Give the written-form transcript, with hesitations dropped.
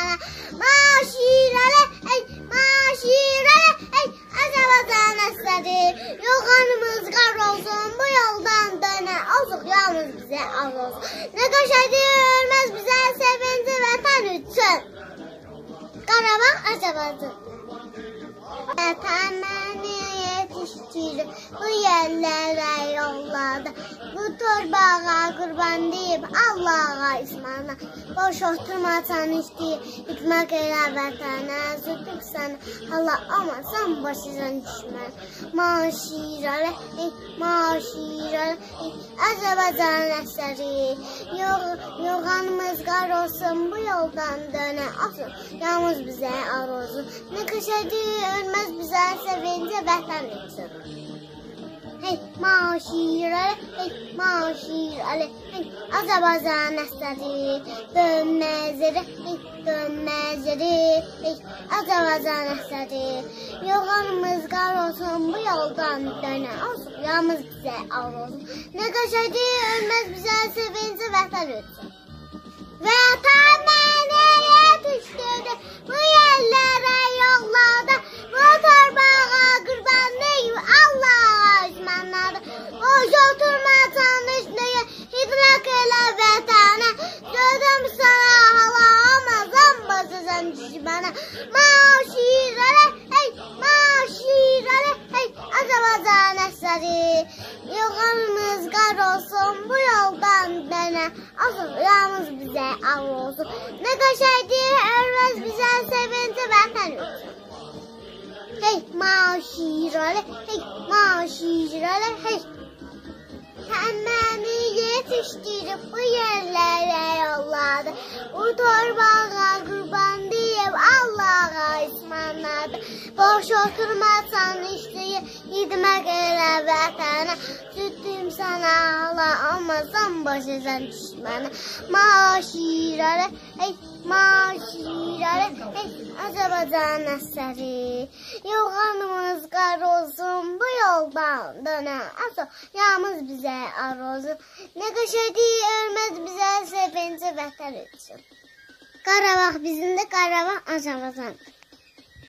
vətənə. Maşirələ, ey, maşirələ, ey, Azərbaycan əsəri. Yoğanımız qar olsun, bu yoldan dönə. Olsuq yalnız bizə az olsun. Nə qəşəngdir, ölməz bizə sevinci vətən üçün. Qarabağ, Azərbaycan. Vətən məni yetişdirir, bu yerlərə yolladı. Bu torbağa qurban deyib, Allaha ismana. Boş oturmasan istəyir, hikmət elə vətənə. Züddük sənə, hala olmasan başıcan düşmən. Maşirələ, maşirələ, Azərbaycan əsəri. Yoğanımız qar olsun, bu yoldan dönə. Olsun, yalnız bizə ar olsun. Nə qəşəngdir, ölməz bizə sevinci vətən üçün. Hey, maşirələ, hey, maşirələ, hey, Azərbaycan əsəri. Dönməzləri, hey, dönməzləri, hey, Azərbaycan əsəri. Yoğanımız qar olsun, bu yoldan dönə. Olsun, yalnız bizə ar olsun. Nə qəşəngdir, ölməz bizə sevinci vətən üçün. Vətən məni yetişdirdi, bu yerlərə yolladı. Bu torbağa qurban deyib, Allaha ismanladı. Boş oturmasan üstüne, hidrak elə vətənə. Sözüm sana, hala olmazam, basacam düşmənə. Maşirələ, hey, maşirələ, hey, Azərbaycan əsəri. Yoğanımız qar olsun, bu yoldan dönə. Olsun, yalnız bizə av olsun. Nə qəşəngdir, ölməz bizə sevinci vətən üçün. Hey, maşirələ, hey, maşirələ, hey. Sən məni yetişdirib, bu yerlərə yolladı. Bu torbağa qurban deyib, Allaha ismanladı. Boş oturmasan istəyir, hidmət elə vətənə. Sütüm sana, hala olmasan başıcan düşmənə. Maşirələ, hey, maşirələ, hey, Azərbaycan əsəri. Yoğanımız qar olsun, bu yoldan dönə. Olsun, yalnız bizə ar olsun. Nə qəşəngdir, ölməz bizə sevinci vətən üçün. Qarabağ bizimdir, Qarabağ Azərbaycan.